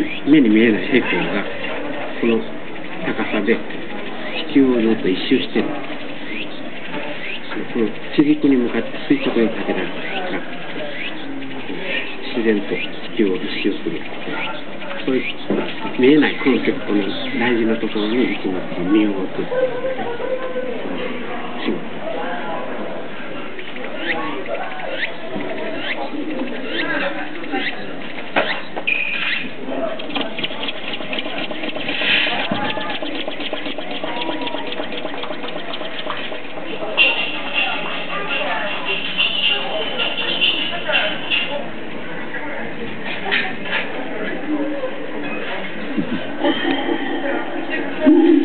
目に見えない平行がこの高さで地球をずっと一周してる。この地軸に向かって垂直に立てられたら自然と地球を一周する。そういう見えないコンセプトの大事なところにいつも身を置く。 うん。